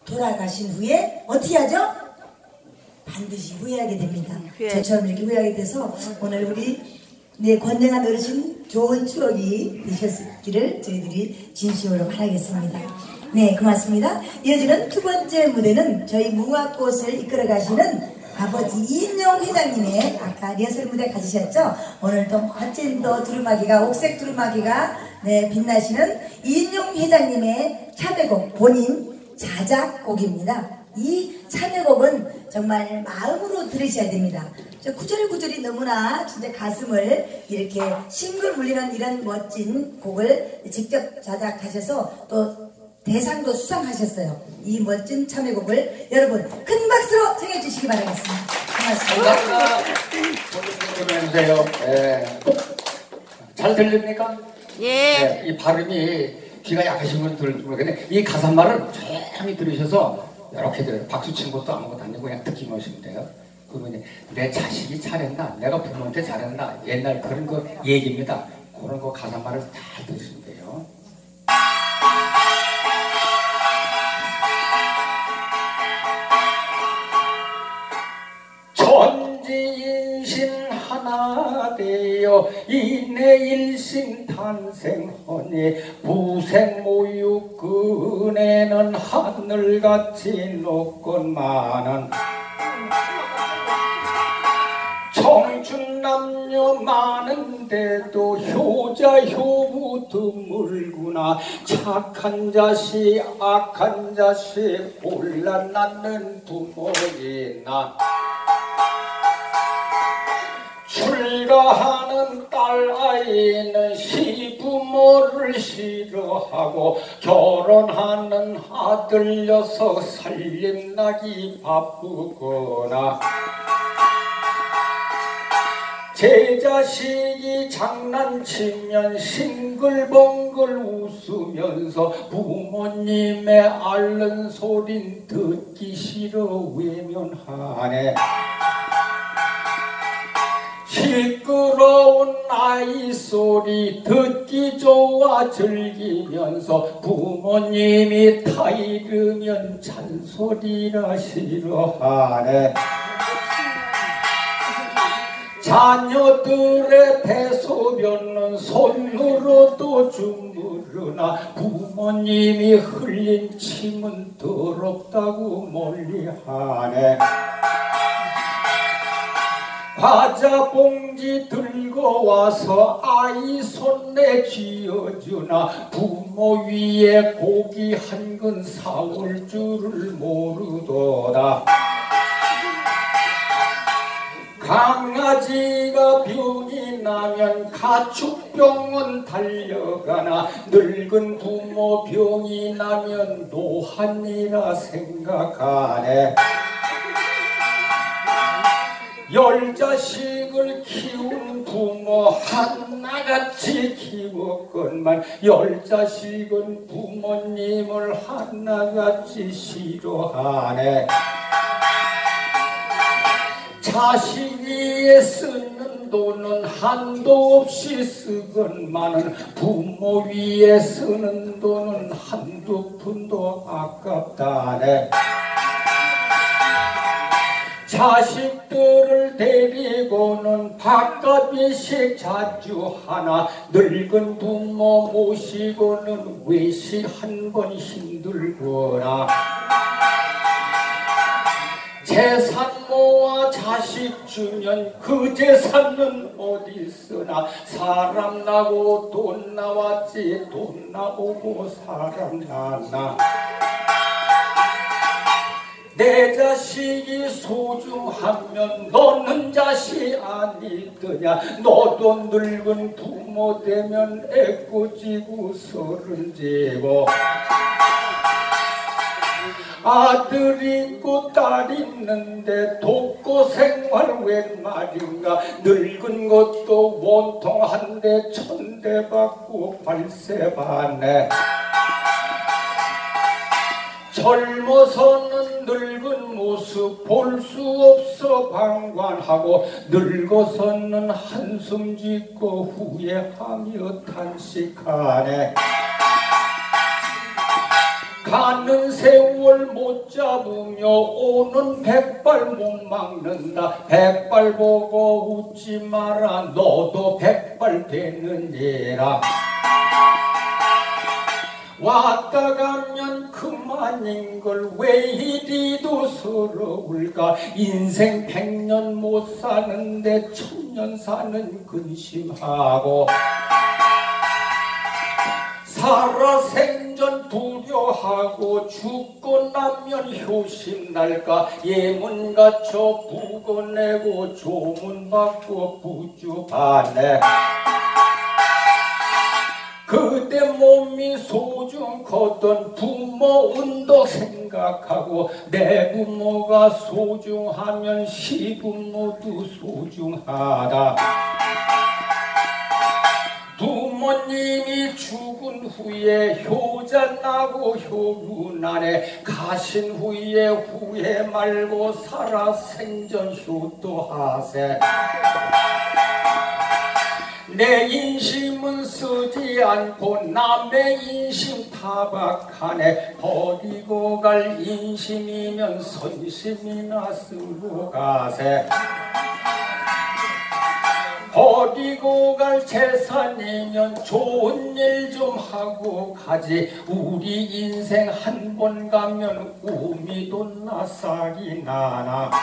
돌아가신 후에 어떻게 하죠? 반드시 후회하게 됩니다. 저처럼 이렇게 후회하게 돼서 오늘 우리 권능한 어르신 좋은 추억이 되셨기를 저희들이 진심으로 바라겠습니다. 네, 고맙습니다. 이어지는 두 번째 무대는 저희 무궁화꽃을 이끌어 가시는 아버지 이인용 회장님의 아까 리허설 무대 가지셨죠? 오늘 또 멋진 또 두루마기가 옥색 두루마기가 빛나시는 이인용 회장님의 참여곡 본인 자작곡입니다. 이 참여곡은 정말 마음으로 들으셔야 됩니다. 저 구절구절이 너무나 진짜 가슴을 이렇게 싱글 울리는 이런 멋진 곡을 직접 자작하셔서 또 대상도 수상하셨어요. 이 멋진 참여곡을 여러분 큰 박수로 청해주시기 바라겠습니다. 고맙습니다. 안녕하세요. 잘 들립니까? 예. 이 발음이 귀가 약하신 분들 모르겠네. 이 가사말을 조용히 들으셔서 이렇게 들어요. 박수 친 것도 아무것도 아니고 그냥 듣기만 하시면 돼요. 그러면 내 자식이 잘했나? 내가 부모한테 잘했나? 옛날 그런 거 얘기입니다. 그런 거 가사말을 잘 들으시면 돼요. 천지인신 하나 되어 이내 일신 탄생하니 부생모육 그네는 하늘같이 높건만은 청춘 남녀 많은데도 효자 효부 드물구나. 착한 자식 악한 자식 올라 낳는 부모이나 출가하는 딸아이는 시부모를 싫어하고 결혼하는 아들 녀석 살림나기 바쁘거나 제 자식이 장난치면 싱글벙글 웃으면서 부모님의 앓는 소린 듣기 싫어 외면하네. 시끄러운 아이 소리 듣기 좋아 즐기면서 부모님이 타이르면 잔소리라 싫어하네. 자녀들의 대소변은 손으로도 주무르나 부모님이 흘린 침은 더럽다고 멀리하네. 과자 봉지 들고 와서 아이 손에 쥐어주나 부모 위에 고기 한 근 사올 줄을 모르더라. 강아지가 병이 나면 가축병원 달려가나 늙은 부모 병이 나면 노한이라 생각하네. 10자식을 키운 부모 하나같이 키웠건만 10자식은 부모님을 하나같이 싫어하네. 자식 위에 쓰는 돈은 한도 없이 쓰건만은 부모 위에 쓰는 돈은 한두 푼도 아깝다네. 자식들을 데리고는 밥값이식 자주 하나 늙은 부모 모시고는 외식 한 번 힘들거나 재산 모아 자식 주면 그 재산은 어디 쓰나 사람 나고 돈 나왔지 돈 나오고 사람 나나. 내 자식이 소중하면 너는 자식 아니더냐. 너도 늙은 부모 되면 애꿎지고 서른지고 아들 있고 딸 있는데 돕고 생활 웬 말인가. 늙은 것도 원통한데 천대받고 발세받네. 젊어서는 늙은 모습 볼 수 없어 방관하고 늙어서는 한숨 짓고 후회하며 탄식하네. 가는 세월 못 잡으며 오는 백발 못 막는다. 백발 보고 웃지 마라. 너도 백발 되느니라. 왔다 가면 그만인걸 왜 이리도 서러울까. 인생 100년 못 사는데 1000년 사는 근심하고 살아생전 두려하고 죽고 나면 효심날까. 예문 갖춰 부고내고 조문 받고 부주하네. 그대 몸이 소중하던 부모 운도 생각하고 내 부모가 소중하면 시부모도 소중하다. 부모님이 죽은 후에 효자 나고 효유 나네. 가신 후에 후회 말고 살아 생전 효도하세. 내 인심은 쓰지 않고 남의 인심 타박하네. 버리고 갈 인심이면 선심이나 쓰고 가세. 버리고 갈 재산이면 좋은 일 좀 하고 가지. 우리 인생 한 번 가면 우미도 나싹이 나나.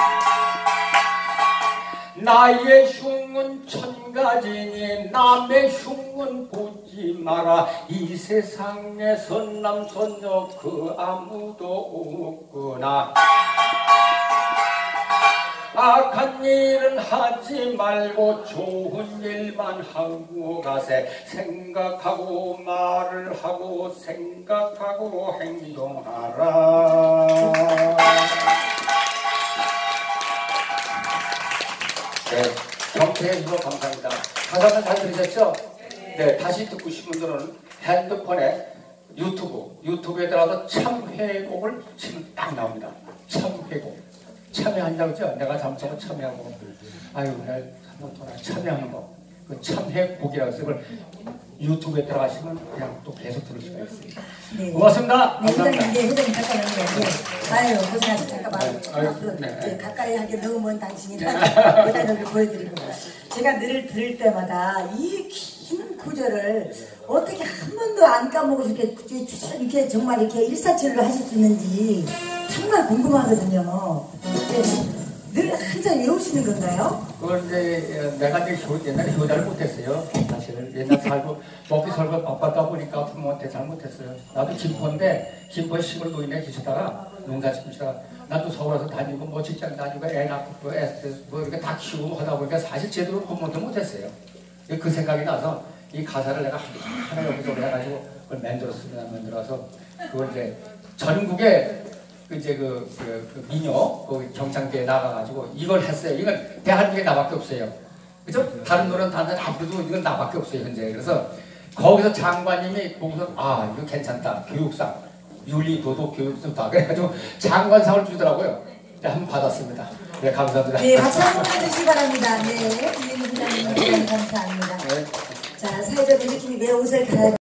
나의 흉은 1000가지니 남의 흉은 보지 마라. 이 세상에 선남 선녀 그 아무도 없구나. 악한 일은 하지 말고 좋은 일만 하고 가세. 생각하고 말을 하고 생각하고 행동하라. 네, 경청해 주셔서 감사합니다. 가사는 잘 들으셨죠? 네, 다시 듣고 싶은 분들은 핸드폰에 유튜브에 들어가서 참회곡을 치면 딱 나옵니다. 참회곡. 참여한다고 그죠? 내가 잠깐만 참여하고, 아유, 내 참여하는 거. 그 참회곡이라고 해서 그걸 유튜브에 들어가시면 그냥 또 계속 들을 수가 있습니다. 네. 고맙습니다. 네, 회장님, 네, 회장님 잠깐만요. 네. 아유, 고생하셨어요. 잠깐만. 네, 앞으로 네. 가까이 하게 너무 먼 당신이라 회장님을 보여드리고. 제가 늘 들을 때마다 이 긴 구절을 어떻게 한 번도 안 까먹고 이렇게 정말 이렇게 일사천리로 하실 수 있는지 정말 궁금하거든요. 늘 항상 외우시는 건가요? 그걸 이제 내가 이제 옛날에 효자를 못했어요. 사실 옛날 살고 먹기 살고 바빴다 보니까 부모한테 잘 못했어요. 나도 김포인데 김포 시골 노인에 계시다가 농사 짓시다가 나도 서울 와서 다니고 뭐 직장 다니고 애 낳고 뭐 이렇게 다 키우고 하다 보니까 사실 제대로 부모한테 못했어요. 그 생각이 나서 이 가사를 내가 하나 여기서 해가지고 그걸 만들어서 그걸 이제 전국에 이제 그 민요 그 경창대에 나가가지고 이걸 했어요. 이건 대한민국에 나밖에 없어요. 그죠? 다른 노래는 다들 앞으로도 이건 나밖에 없어요 현재. 그래서 거기서 장관님이 보고서 아 이거 괜찮다. 교육상 윤리도덕 교육상다. 그래가지고 장관상을 주더라고요. 네, 한번 받았습니다. 네 감사합니다. 네 박수 한번 해주시기 바랍니다. 네, 이은희 부장님 감사합니다. 네. 자 사회적인 느낌이 왜 옷을 갈아입